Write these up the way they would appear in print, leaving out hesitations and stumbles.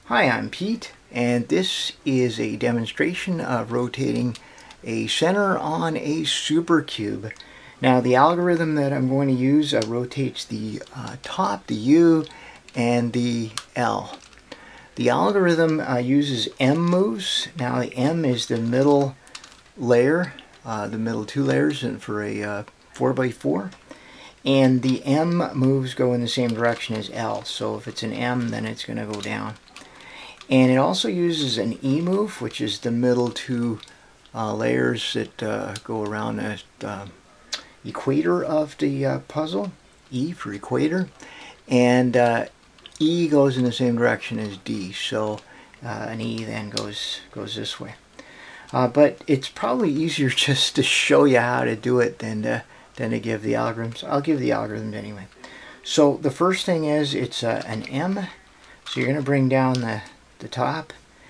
Hi, I'm Pete, and this is a demonstration of rotating a center on a super cube. Now, the algorithm that I'm going to use rotates the top, the U, and the L. The algorithm uses M moves. Now, the M is the middle layer, the middle two layers, and for a 4x4. And the M moves go in the same direction as L. So if it's an M, then it's going to go down. And it also uses an E move, which is the middle two layers that go around the equator of the puzzle. E for equator. And E goes in the same direction as D. So an E then goes this way. But it's probably easier just to show you how to do it than to give the algorithms. I'll give the algorithms anyway. So the first thing is it's an M. So you're going to bring down the top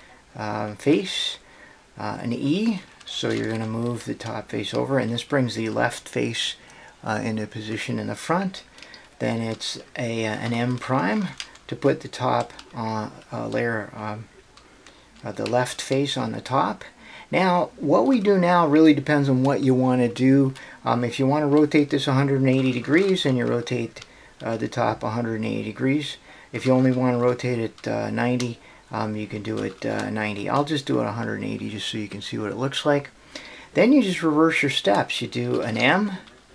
face, an E, so you're going to move the top face over, and this brings the left face into position in the front. Then it's an M prime to put the top layer, the left face on the top. Now, what we do now really depends on what you want to do. If you want to rotate this 180 degrees, then you rotate the top 180 degrees. If you only want to rotate it 90, you can do it 90. I'll just do it 180 just so you can see what it looks like. Then you just reverse your steps. You do an M,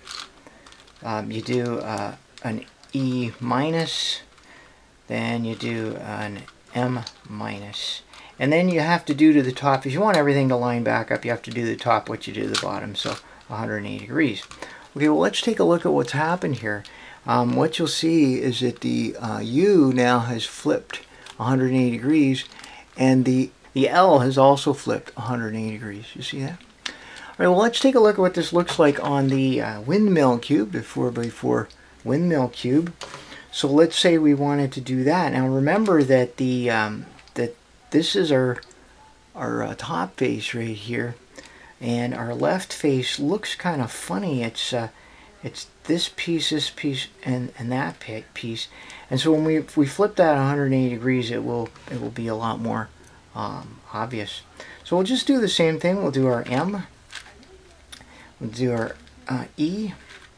you do an E minus, then you do an M minus. And then you have to do to the top, if you want everything to line back up, you have to do the top what you do to the bottom, so 180 degrees. Okay, well, let's take a look at what's happened here. What you'll see is that the U now has flipped 180 degrees, and the L has also flipped 180 degrees. You see that? All right, well, let's take a look at what this looks like on the Windmill Cube, the 4x4 Windmill Cube. So let's say we wanted to do that. Now remember that that this is our top face right here, and our left face looks kind of funny. It's this piece, and that piece. And so when we flip that 180 degrees, it will be a lot more obvious. So we'll just do the same thing. We'll do our M. We'll do our E.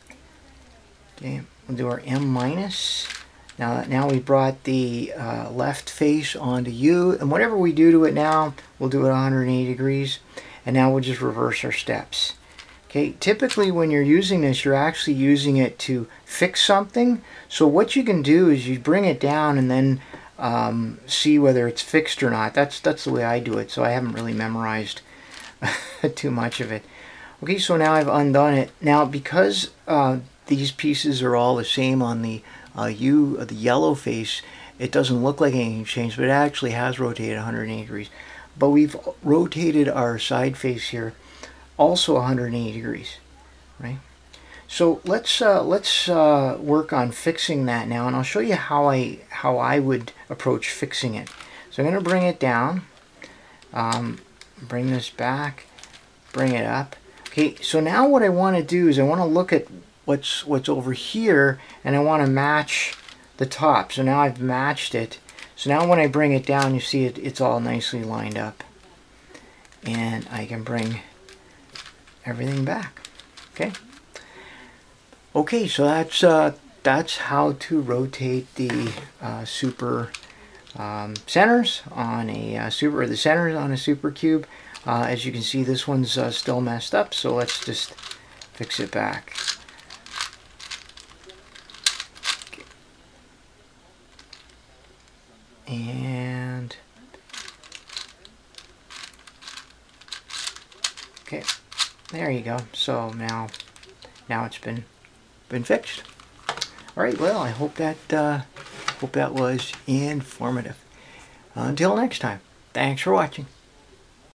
Okay. We'll do our M minus. Now we brought the left face onto U, and whatever we do to it now, we'll do it 180 degrees. And now we'll just reverse our steps. Okay, typically when you're using this, you're actually using it to fix something. So what you can do is you bring it down and then see whether it's fixed or not. That's the way I do it, so I haven't really memorized too much of it. Okay, so now I've undone it. Now because these pieces are all the same on the U, the yellow face, it doesn't look like anything changed, but it actually has rotated 180 degrees. But we've rotated our side face here also 180 degrees, right? So let's work on fixing that now, and I'll show you how I would approach fixing it. So I'm going to bring it down, bring this back, bring it up. Okay, so now what I want to do is I want to look at what's over here, and I want to match the top. So now I've matched it. So now when I bring it down, you see it's all nicely lined up, and I can bring everything back. Okay, so that's how to rotate the super centers on a the centers on a super cube. As you can see, this one's still messed up, so let's just fix it back. Okay. And okay. There you go. So now it's been fixed. All right. Well, I hope that was informative. Until next time. Thanks for watching.